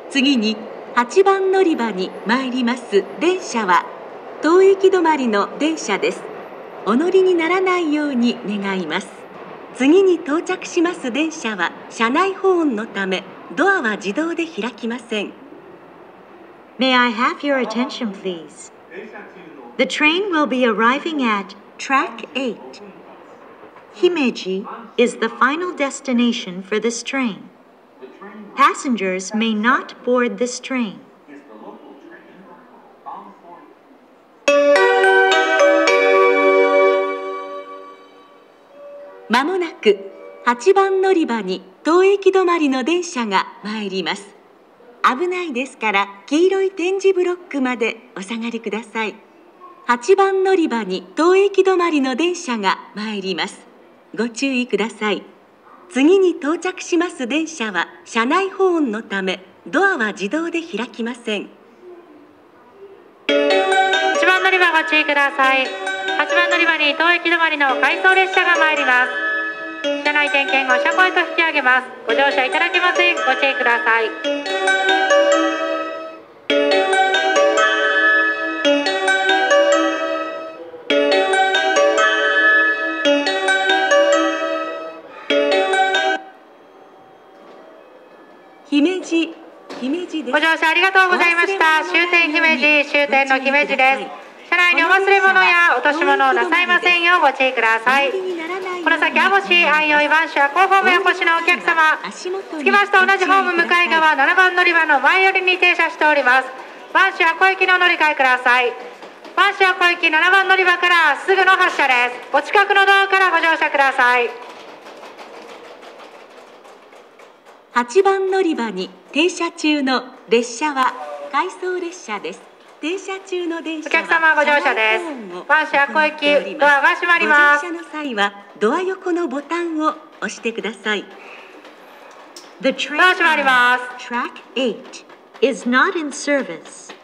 次に8番乗り場に参ります電車は当駅止まりの電車です。お乗りにならないように願います。次に到着します電車は車内保温のためドアは自動で開きません。 May I have your attention, please? The train will be arriving at Track 8. Himeji is the final destination for this train. Passengers may not board this train. まもなく8番乗り場に当駅止まりの電車が参ります。危ないですから黄色い点字ブロックまでお下がりください。8番乗り場に当駅止まりの電車が参ります。ご注意ください。次に到着します電車は車内保温のためドアは自動で開きません。 8番乗り場ご注意ください。8番乗り場に当駅止まりの回送列車が参ります。車内点検後車庫へと引き上げます。ご乗車いただけません。ご注意ください。 姫路です。 ご乗車ありがとうございました。終点姫路、終点の姫路です。車内にお忘れ物や落とし物をなさいませんようご注意ください。この先、網走、相生、番所、広報部へお越しのお客様、着きました同じホーム向かい側7番乗り場の前寄りに停車しております。番所小駅の乗り換えください。番所小駅7番乗り場からすぐの発車です。お近くのドアからご乗車ください。 8番乗り場に停車中の列車は回送列車です。停車中の電車はお客様ご乗車です。番所小駅ドアが閉まります。 ご乗車の際はドア横のボタンを押してください。 The train ドア閉まります。 Track 8 is not in service.